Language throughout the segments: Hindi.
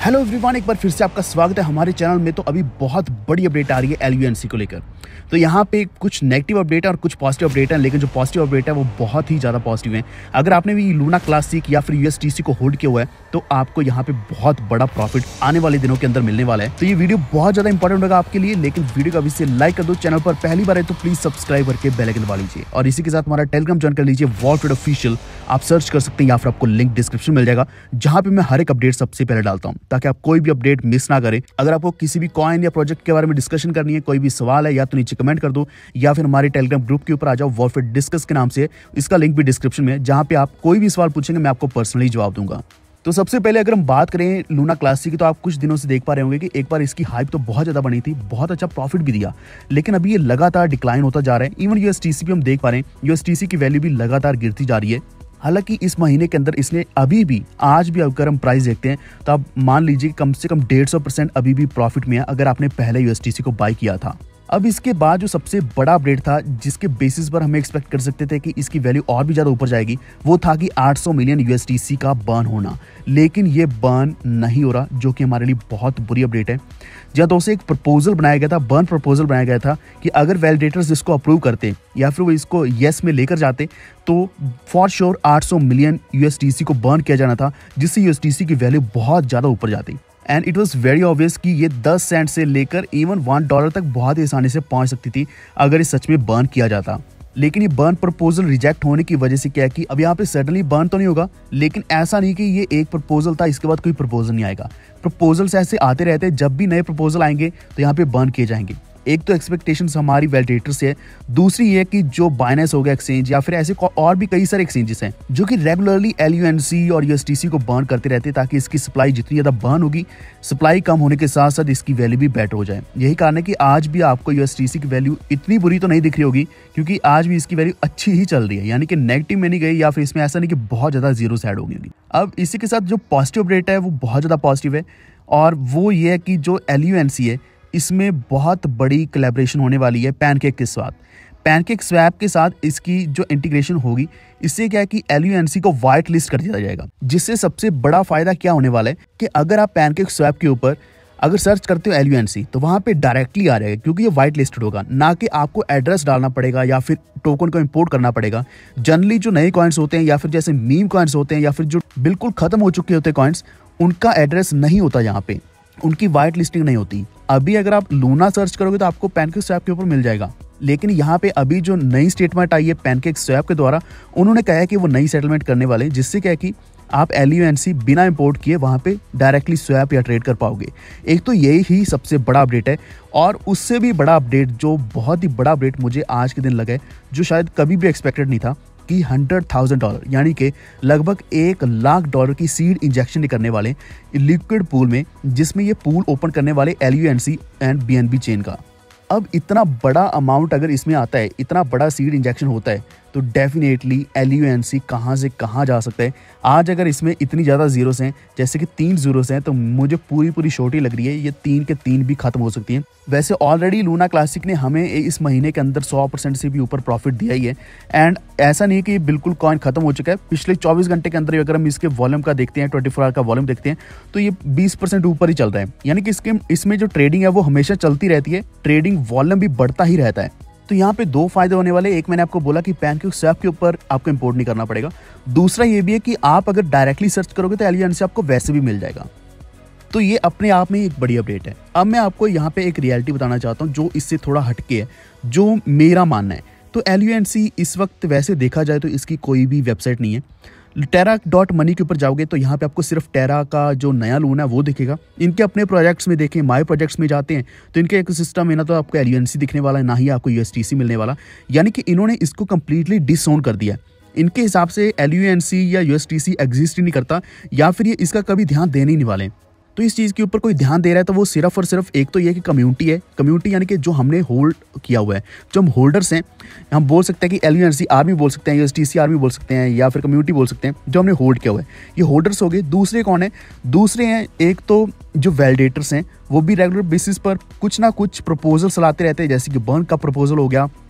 हेलो एवरीवन, एक बार फिर से आपका स्वागत है हमारे चैनल में। तो अभी बहुत बड़ी अपडेट आ रही है LUNC को लेकर। तो यहाँ पे कुछ नेगेटिव अपडेट है और कुछ पॉजिटिव अपडेट है, लेकिन जो पॉजिटिव अपडेट है वो बहुत ही ज़्यादा पॉजिटिव है। अगर आपने भी लूना क्लासिक या फिर USDC को होल्ड किया हुआ है तो आपको यहाँ पे बहुत बड़ा प्रॉफिट आने वाले दिनों के अंदर मिलने वाला है। तो ये वीडियो बहुत ज़्यादा इंपॉर्टेंट होगा आपके लिए, लेकिन वीडियो को अभी से लाइक कर दो। चैनल पर पहली बार है तो प्लीज सब्सक्राइब करके बेल आइकन दबा लीजिए और इसी के साथ हमारा टेलीग्राम ज्वाइन कर लीजिए, वॉल्ट ऑफिशियल। आप सर्च कर सकते हैं या फिर आपको लिंक डिस्क्रिप्शन मिल जाएगा, जहाँ पे मैं हर एक अपडेट सबसे पहले डालता हूँ, ताकि आप कोई भी अपडेट मिस ना करें। अगर आपको किसी भी कॉइन या प्रोजेक्ट के बारे में डिस्कशन करनी है, कोई भी सवाल है, या तो नीचे कमेंट कर दो या फिर हमारे टेलीग्राम ग्रुप के ऊपर आ जाओ, वॉरफेट डिस्कस के नाम से। इसका लिंक भी डिस्क्रिप्शन में है, जहाँ पे आप कोई भी सवाल पूछेंगे मैं आपको पर्सनली जवाब दूंगा। तो सबसे पहले अगर हम बात करें लूना क्लासिक की, तो आप कुछ दिनों से देख पा रहे होंगे कि एक बार इसकी हाइप तो बहुत ज़्यादा बनी थी, बहुत अच्छा प्रॉफिट भी दिया, लेकिन अभी ये लगातार डिक्लाइन होता जा रहा है। इवन USDC भी हम देख पा रहे हैं, USDC की वैल्यू भी लगातार गिरती जा रही है। हालांकि इस महीने के अंदर इसने अभी भी आज भी अगर हम प्राइस देखते हैं तो आप मान लीजिए कम से कम 150% अभी भी प्रॉफिट में है, अगर आपने पहले USDC को बाय किया था। अब इसके बाद जो सबसे बड़ा अपडेट था, जिसके बेसिस पर हमें एक्सपेक्ट कर सकते थे कि इसकी वैल्यू और भी ज़्यादा ऊपर जाएगी, वो था कि 800 मिलियन USDC का बर्न होना। लेकिन ये बर्न नहीं हो रहा, जो कि हमारे लिए बहुत बुरी अपडेट है। जहाँ दोस्तों एक प्रपोजल बनाया गया था, बर्न प्रपोजल बनाया गया था कि अगर वैलिडेटर्स इसको अप्रूव करते या फिर वो इसको येस में लेकर जाते तो फॉर श्योर 800 मिलियन USDC को बर्न किया जाना था, जिससे USDC की वैल्यू बहुत ज़्यादा ऊपर जाती। And it was very obvious कि ये 10 सेंट से लेकर इवन $1 तक बहुत ही आसानी से पहुंच सकती थी अगर ये सच में बर्न किया जाता। लेकिन ये बर्न प्रपोजल रिजेक्ट होने की वजह से क्या है कि अब यहाँ पे सडनली बर्न तो नहीं होगा, लेकिन ऐसा नहीं कि ये एक प्रपोजल था इसके बाद कोई प्रपोजल नहीं आएगा। प्रपोजल्स ऐसे आते रहते हैं, जब भी नए प्रपोजल आएंगे तो यहाँ पे बर्न किए जाएंगे। एक तो एक्सपेक्टेशंस हमारी वैलिडेटर से है, दूसरी ये कि जो बाइनेंस हो गया एक्सचेंज या फिर ऐसे और भी कई सारे एक्सचेंजेस हैं जो कि रेगुलरली LUNC और USDC को बर्न करते रहते हैं, ताकि इसकी सप्लाई जितनी ज़्यादा बर्न होगी, सप्लाई कम होने के साथ साथ इसकी वैल्यू भी बेटर हो जाए। यही कारण है कि आज भी आपको USDC की वैल्यू इतनी बुरी तो नहीं दिख रही होगी, क्योंकि आज भी इसकी वैल्यू अच्छी ही चल रही है, यानी कि नेगेटिव में नहीं गई या फिर इसमें ऐसा नहीं कि बहुत ज़्यादा जीरो से ऐड होगी। अब इसी के साथ जो पॉजिटिव अपडेट है वो बहुत ज़्यादा पॉजिटिव है, और वो ये है कि जो LUNC है इसमें बहुत बड़ी कोलैबोरेशन होने वाली है पैनकेक के साथ। पैनकेक स्वैप के साथ इसकी जो इंटीग्रेशन होगी, इससे क्या है कि LUNC को वाइट लिस्ट कर दिया जाएगा। जिससे सबसे बड़ा फायदा क्या होने वाला है कि अगर आप पैनकेक स्वैप के ऊपर अगर सर्च करते हो LUNC तो वहाँ पे डायरेक्टली आ जाएगा, क्योंकि ये वाइट लिस्टेड होगा, ना कि आपको एड्रेस डालना पड़ेगा या फिर टोकन को इंपोर्ट करना पड़ेगा। जनरली जो नए कॉइन्स होते हैं या फिर जैसे मीम कॉइन्स होते हैं या फिर जो बिल्कुल खत्म हो चुके होते हैं कॉइन्स, उनका एड्रेस नहीं होता, यहाँ पे उनकी वाइट लिस्टिंग नहीं होती। अभी अगर आप लूना सर्च करोगे तो आपको पैनकेक स्वैप के ऊपर मिल जाएगा, लेकिन यहाँ पे अभी जो नई स्टेटमेंट आई है पैनकेक स्वैप के द्वारा, उन्होंने कहा है कि वो नई सेटलमेंट करने वाले हैं, जिससे क्या है कि आप LUNC बिना इंपोर्ट किए वहाँ पे डायरेक्टली स्वैप या ट्रेड कर पाओगे। एक तो यही ही सबसे बड़ा अपडेट है, और उससे भी बड़ा अपडेट, जो बहुत ही बड़ा अपडेट मुझे आज के दिन लगा है, जो शायद कभी भी एक्सपेक्टेड नहीं था, कि $100,000 यानी कि लगभग $1,00,000 की सीड इंजेक्शन करने वाले लिक्विड पूल में, जिसमें ये पूल ओपन करने वाले LUNC एंड BNB चेन का। अब इतना बड़ा अमाउंट अगर इसमें आता है, इतना बड़ा सीड इंजेक्शन होता है, तो डेफिनेटली LUNC कहाँ से कहाँ जा सकता है। आज अगर इसमें इतनी ज़्यादा जीरोस हैं, जैसे कि 3 जीरोस हैं, तो मुझे पूरी शॉर्टी लग रही है ये 3 के 3 भी खत्म हो सकती हैं। वैसे ऑलरेडी लूना क्लासिक ने हमें इस महीने के अंदर 100% से भी ऊपर प्रॉफिट दिया ही है, एंड ऐसा नहीं है कि बिल्कुल कॉइन खत्म हो चुका है। पिछले 24 घंटे के अंदर अगर हम इसके वॉल्यूम का देखते हैं, 24 आवर का वॉल्यूम देखते हैं, तो ये 20% ऊपर ही चल रहा है, यानी कि इसमें जो ट्रेडिंग है वो हमेशा चलती रहती है, ट्रेडिंग वॉल्यूम भी बढ़ता ही रहता है। तो यहाँ पे 2 फायदे होने वाले। एक, मैंने आपको बोला कि पैनकेक स्वैप के ऊपर आपको इंपोर्ट नहीं करना पड़ेगा। दूसरा ये भी है कि आप अगर डायरेक्टली सर्च करोगे तो LUNC आपको वैसे भी मिल जाएगा। तो ये अपने आप में एक बड़ी अपडेट है। अब मैं आपको यहाँ पे एक रियलिटी बताना चाहता हूँ जो इससे थोड़ा हटके है, जो मेरा मानना है। तो LUNC इस वक्त वैसे देखा जाए तो इसकी कोई भी वेबसाइट नहीं है। Terra.money के ऊपर जाओगे तो यहाँ पे आपको सिर्फ टेरा का जो नया लोन है वो दिखेगा। इनके अपने प्रोजेक्ट्स में देखें, माई प्रोजेक्ट्स में जाते हैं तो इनके इकोसिस्टम में ना तो आपको LUNC दिखने वाला है, ना ही आपको USDC मिलने वाला, यानी कि इन्होंने इसको कम्प्लीटली डिसओन कर दिया। इनके हिसाब से LUNC या USDC एग्जिस्ट ही नहीं करता, या फिर ये इसका कभी ध्यान देने ही नहीं वाले। तो इस चीज़ के ऊपर कोई ध्यान दे रहा है तो वो सिर्फ और सिर्फ एक तो ये कि कम्युनिटी है। कम्युनिटी यानी कि जो हमने होल्ड किया हुआ है, जो हम होल्डर्स हैं, हम बोल सकते हैं कि LUNC आर्मी बोल सकते हैं, USDC आर्मी बोल सकते हैं, या फिर कम्युनिटी बोल सकते हैं, जो हमने होल्ड किया हुआ है। ये होल्डर्स हो गए। दूसरे कौन है? दूसरे हैं एक तो जो वैलिडेटर्स हैं, वो भी रेगुलर बेसिस पर कुछ ना कुछ प्रपोजल्स लाते रहते हैं, जैसे कि बर्न का प्रपोजल हो गया,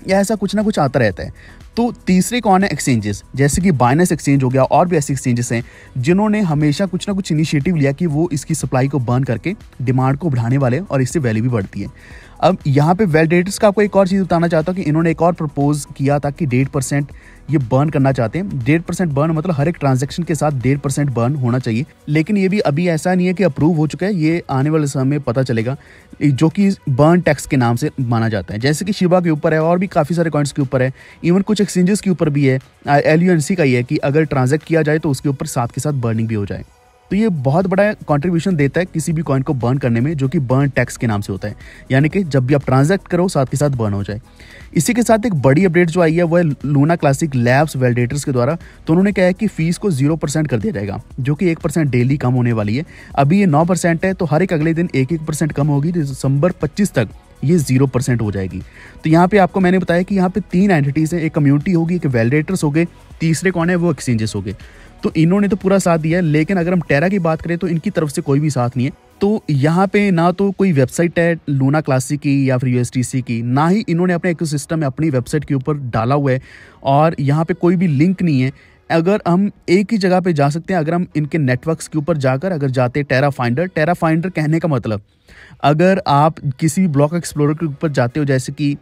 या ऐसा कुछ ना कुछ आता रहता है। तो तीसरे कौन है? एक्सचेंजेस, जैसे कि बाइनेंस एक्सचेंज हो गया, और भी ऐसे एक्सचेंजेस हैं जिन्होंने हमेशा कुछ ना कुछ इनिशिएटिव लिया कि वो इसकी सप्लाई को बर्न करके डिमांड को बढ़ाने वाले हैं और इससे वैल्यू भी बढ़ती है। अब यहाँ पे वैलिडेटर्स का आपको एक और चीज़ बताना चाहता हूँ कि इन्होंने एक और प्रपोज किया था कि 1.5% ये बर्न करना चाहते हैं। 1.5% बर्न मतलब हर एक ट्रांजैक्शन के साथ 1.5% बर्न होना चाहिए, लेकिन ये भी अभी ऐसा नहीं है कि अप्रूव हो चुका है, ये आने वाले समय में पता चलेगा, जो कि बर्न टैक्स के नाम से माना जाता है। जैसे कि शिबा के ऊपर है और भी काफ़ी सारे कॉइन्स के ऊपर है, इवन कुछ एक्सचेंजेस के ऊपर भी है, LUNC का ही है कि अगर ट्रांजैक्ट किया जाए तो उसके ऊपर साथ के साथ बर्निंग भी हो जाए। तो ये बहुत बड़ा कंट्रीब्यूशन देता है किसी भी कॉइन को बर्न करने में, जो कि बर्न टैक्स के नाम से होता है, यानी कि जब भी आप ट्रांजैक्ट करो साथ के साथ बर्न हो जाए। इसी के साथ एक बड़ी अपडेट जो आई है वो है लूना क्लासिक लैब्स वैलिडेटर्स के द्वारा। तो उन्होंने कहा है कि फीस को 0% कर दिया जाएगा, जो कि 1% डेली कम होने वाली है। अभी ये 9% है, तो हर एक अगले दिन 1% कम होगी, तो दिसंबर 25 तक ये 0% हो जाएगी। तो यहाँ पे आपको मैंने बताया कि यहाँ पे 3 एंटिटीज हैं, एक कम्युनिटी होगी, एक वैलिडेटर्स हो गए, तीसरे कौन है? वो एक्सचेंजेस हो गए। तो इन्होंने तो पूरा साथ दिया है, लेकिन अगर हम टेरा की बात करें तो इनकी तरफ से कोई भी साथ नहीं है। तो यहाँ पे ना तो कोई वेबसाइट है लूना क्लासिक की या फिर USDC की, ना ही इन्होंने अपने इकोसिस्टम में अपनी वेबसाइट के ऊपर डाला हुआ है, और यहाँ पे कोई भी लिंक नहीं है। अगर हम एक ही जगह पे जा सकते हैं, अगर हम इनके नेटवर्क्स के ऊपर जाकर अगर जाते हैं टेरा फाइंडर कहने का मतलब, अगर आप किसी भी ब्लॉक एक्सप्लोरर के ऊपर जाते हो, जैसे कि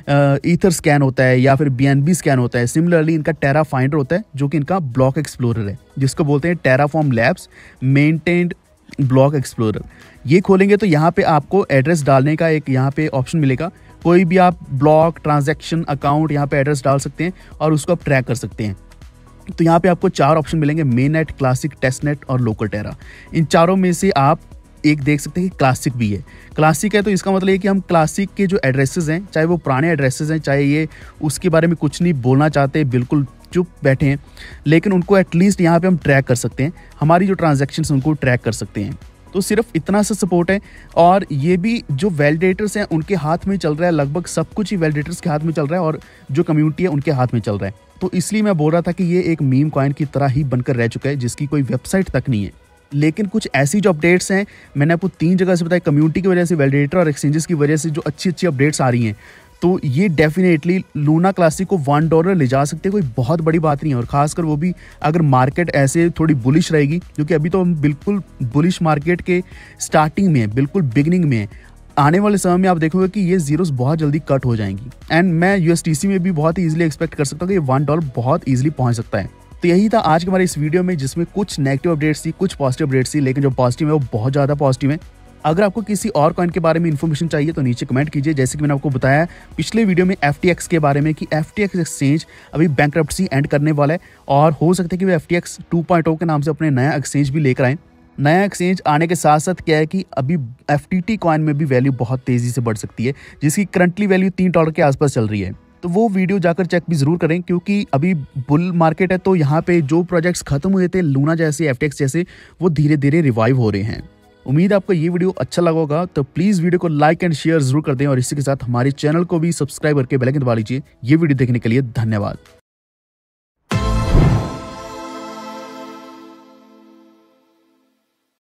ईथर स्कैन होता है या फिर BNB स्कैन होता है, सिमिलरली इनका टेरा फाइंडर होता है, जो कि इनका ब्लॉक एक्सप्लोरर है, जिसको बोलते हैं Terraform labs maintained block explorer. ये खोलेंगे तो यहाँ पे आपको एड्रेस डालने का एक यहाँ पे ऑप्शन मिलेगा। कोई भी आप ब्लॉक, ट्रांजैक्शन, अकाउंट यहाँ पे एड्रेस डाल सकते हैं और उसको आप ट्रैक कर सकते हैं। तो यहाँ पे आपको 4 ऑप्शन मिलेंगे, main net, classic, test net और लोकल टेरा। इन चारों में से आप एक देख सकते हैं कि क्लासिक भी है। क्लासिक है तो इसका मतलब ये कि हम क्लासिक के जो एड्रेसेस हैं, चाहे वो पुराने एड्रेसेस हैं, चाहे ये उसके बारे में कुछ नहीं बोलना चाहते, बिल्कुल चुप बैठे हैं, लेकिन उनको एटलीस्ट यहाँ पे हम ट्रैक कर सकते हैं, हमारी जो ट्रांजैक्शंस उनको ट्रैक कर सकते हैं। तो सिर्फ इतना सा सपोर्ट है, और ये भी जो वैलिडेटर्स हैं उनके हाथ में चल रहा है, लगभग सब कुछ ही वैलिडेटर्स के हाथ में चल रहा है और जो कम्युनिटी है उनके हाथ में चल रहा है। तो इसलिए मैं बोल रहा था कि ये एक मीम कॉइन की तरह ही बनकर रह चुका है, जिसकी कोई वेबसाइट तक नहीं है। लेकिन कुछ ऐसी जो अपडेट्स हैं, मैंने आपको 3 जगह से बताया, कम्युनिटी की वजह से, वैलिडेटर और एक्सचेंजेस की वजह से जो अच्छी अपडेट्स आ रही हैं, तो ये डेफिनेटली लूना क्लासिक को $1 ले जा सकते हैं, कोई बहुत बड़ी बात नहीं है। और खासकर वो भी अगर मार्केट ऐसे थोड़ी बुलिश रहेगी, क्योंकि अभी तो हम बिल्कुल बुलिश मार्केट के स्टार्टिंग में है, बिल्कुल बिगिनिंग में है। आने वाले समय में आप देखोगे कि ये जीरोस बहुत जल्दी कट हो जाएंगी, एंड मैं USDC में भी बहुत ही ईजिली एक्सपेक्ट कर सकता हूँ कि ये $1 बहुत ईजिली पहुंच सकता है। तो यही था आज के हमारे इस वीडियो में, जिसमें कुछ नेगेटिव अपडेट्स थी, कुछ पॉजिटिव अपडेट्स थी, लेकिन जो पॉजिटिव है वो बहुत ज़्यादा पॉजिटिव है। अगर आपको किसी और कॉइन के बारे में इन्फॉर्मेशन चाहिए तो नीचे कमेंट कीजिए। जैसे कि मैंने आपको बताया पिछले वीडियो में FTX के बारे में कि FTX एक्सचेंज अभी बैंकरप्सी एंड करने वाला है, और हो सकता है कि वो FTX 2.0 के नाम से अपने नया एक्सचेंज भी लेकर आए। नया एक्सचेंज आने के साथ साथ क्या है कि अभी FTT कॉइन में भी वैल्यू बहुत तेज़ी से बढ़ सकती है, जिसकी करंटली वैल्यू $3 के आसपास चल रही है। तो वो वीडियो जाकर चेक भी जरूर करें, क्योंकि अभी बुल मार्केट है, तो यहाँ पे जो प्रोजेक्ट्स खत्म हुए थे लूना जैसे, FTX जैसे, वो धीरे धीरे रिवाइव हो रहे हैं। उम्मीद है आपको ये वीडियो अच्छा लगा होगा, तो प्लीज़ वीडियो को लाइक एंड शेयर जरूर कर दें, और इसी के साथ हमारे चैनल को भी सब्सक्राइब करके बेल आइकन दबा लीजिए। ये वीडियो देखने के लिए धन्यवाद।